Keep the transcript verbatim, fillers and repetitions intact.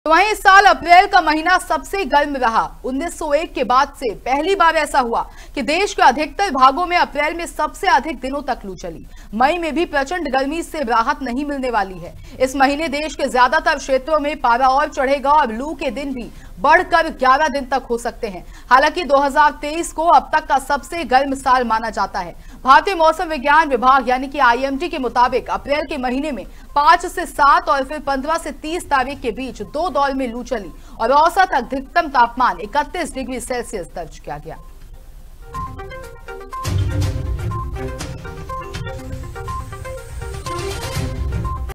तो वहीं इस साल अप्रैल का महीना सबसे गर्म रहा। उन्नीस सौ एक के बाद से पहली बार ऐसा हुआ कि देश के अधिकतर भागों में अप्रैल में सबसे अधिक दिनों तक लू चली। मई में भी प्रचंड गर्मी से राहत नहीं मिलने वाली है। इस महीने देश के ज्यादातर क्षेत्रों में पारा और चढ़ेगा और लू के दिन भी बढ़कर ग्यारह दिन तक हो सकते हैं। हालांकि दो हज़ार तेईस को अब तक का सबसे गर्म साल माना जाता है। भारतीय मौसम विज्ञान विभाग यानी कि आई एम डी के मुताबिक अप्रैल के महीने में पांच से सात और फिर पंद्रह से तीस तारीख के बीच दो दौर में लू चली और औसत अधिकतम तापमान इकतीस डिग्री सेल्सियस दर्ज किया गया।